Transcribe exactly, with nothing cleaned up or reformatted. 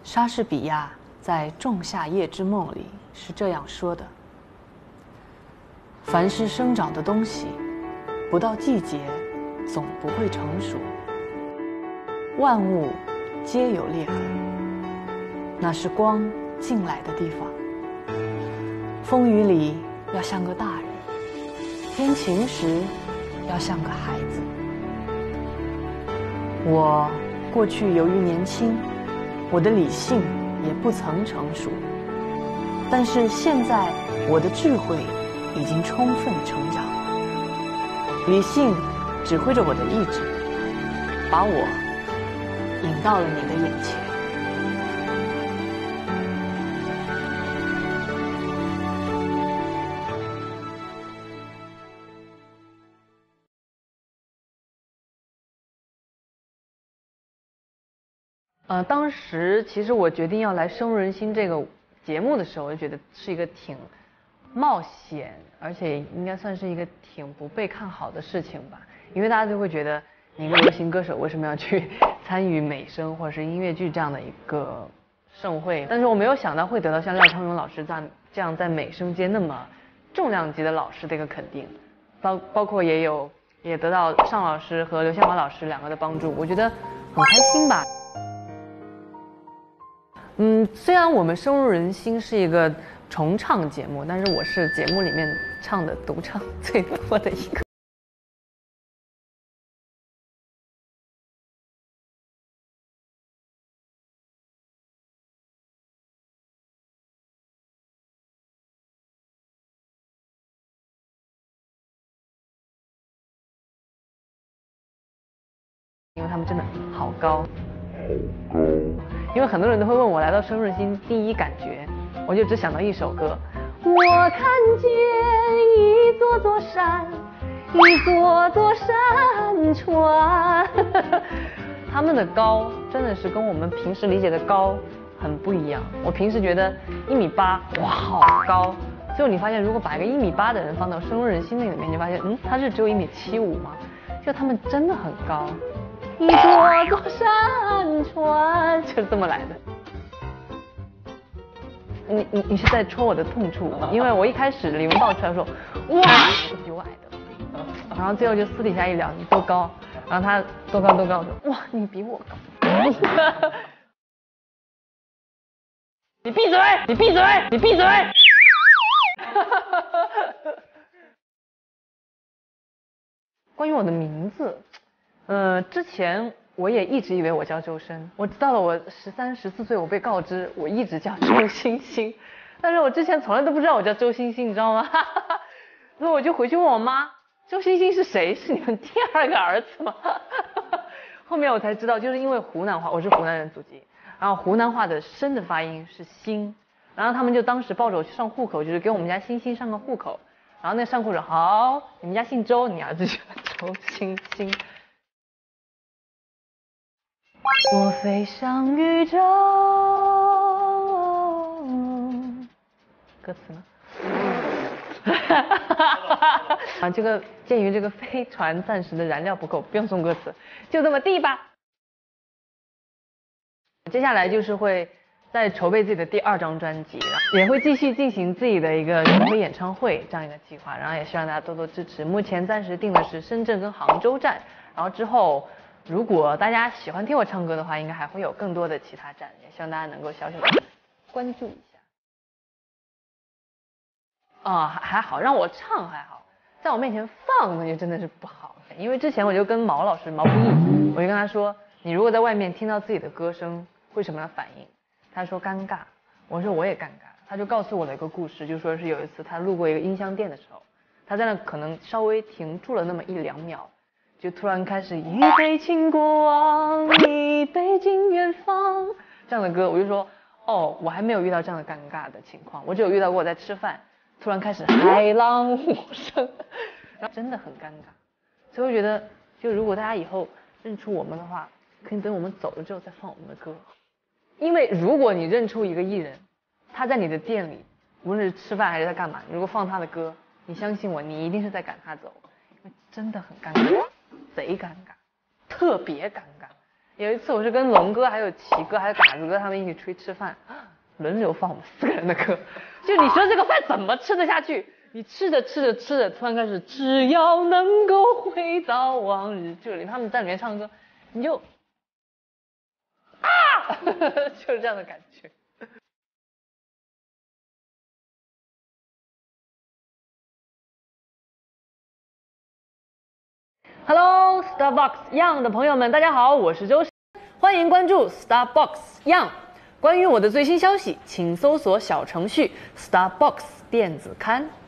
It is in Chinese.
莎士比亚在《仲夏夜之梦》里是这样说的：凡是生长的东西，不到季节，总不会成熟。万物皆有裂痕，那是光进来的地方。风雨里要像个大人，天晴时要像个孩子。我过去由于年轻，我的理性也不曾成熟，但是现在我的智慧已经充分成长，理性指挥着我的意志，把我引到了你的眼前。 呃，当时其实我决定要来《深入人心》这个节目的时候，我就觉得是一个挺冒险，而且应该算是一个挺不被看好的事情吧。因为大家就会觉得，你一个流行歌手为什么要去参与美声或者是音乐剧这样的一个盛会？但是我没有想到会得到像廖昌永老师这样这样在美声界那么重量级的老师的一个肯定，包包括也有也得到尚老师和刘宪华老师两个的帮助，我觉得很开心吧。嗯，虽然我们深入人心是一个重唱节目，但是我是节目里面唱的独唱最多的一个。因为他们真的好高。因为很多人都会问我来到深入人心第一感觉，我就只想到一首歌。我看见一座座山，一座座山川。他们的高真的是跟我们平时理解的高很不一样。我平时觉得一米八，哇，好高。最后你发现，如果把一个一米八的人放到深入人心那里面，就发现，嗯，他是只有一米七五吗？就他们真的很高。一座座山川，就是这么来的。你你你是在戳我的痛处，因为我一开始李文爆出来说，哇，你比我矮的，然后最后就私底下一聊，你多高？然后他多高多高，我说哇，你比我高。你闭嘴！你闭嘴！你闭嘴！关于我的名字。呃，之前我也一直以为我叫周深，我到了我十三、十四岁，我被告知我一直叫周星星，但是我之前从来都不知道我叫周星星，你知道吗？所以我就回去问我妈，周星星是谁？是你们第二个儿子吗？后面我才知道，就是因为湖南话，我是湖南人祖籍，然后湖南话的深的发音是星，然后他们就当时抱着我去上户口，就是给我们家星星上个户口，然后那上户口好，你们家姓周，你儿子就周星星。我飞向宇宙，歌词呢？啊，这个鉴于这个飞船暂时的燃料不够，不用送歌词，就这么地吧。接下来就是会在筹备自己的第二张专辑，也会继续进行自己的一个巡回演唱会这样一个计划，然后也希望大家多多支持。目前暂时定的是深圳跟杭州站，然后之后。如果大家喜欢听我唱歌的话，应该还会有更多的其他站，也希望大家能够小小的关注一下。啊、呃，还还好，让我唱还好，在我面前放那就真的是不好。因为之前我就跟毛老师毛不易，我就跟他说，你如果在外面听到自己的歌声，会什么样的反应？他说尴尬，我说我也尴尬。他就告诉我了一个故事，就说是有一次他路过一个音像店的时候，他在那可能稍微停住了那么一两秒。就突然开始一杯敬过往，一杯敬远方这样的歌，我就说哦，我还没有遇到这样的尴尬的情况，我只有遇到过我在吃饭，突然开始海浪无声，然后真的很尴尬。所以我觉得，就如果大家以后认出我们的话，可以等我们走了之后再放我们的歌，因为如果你认出一个艺人，他在你的店里，无论是吃饭还是在干嘛，如果放他的歌，你相信我，你一定是在赶他走，因为真的很尴尬。贼尴尬，特别尴尬， 有一次我是跟龙哥、还有齐哥、还有嘎子哥他们一起出去吃饭，轮流放我们四个人的歌，就你说这个饭怎么吃得下去？你吃着吃着吃着，突然开始只要能够回到往日，就是他们在里面唱歌，你就啊，就是这样的感觉。Hello Starbucks Young 的朋友们，大家好，我是周深，欢迎关注 Starbucks Young。关于我的最新消息，请搜索小程序 Starbucks 电子刊。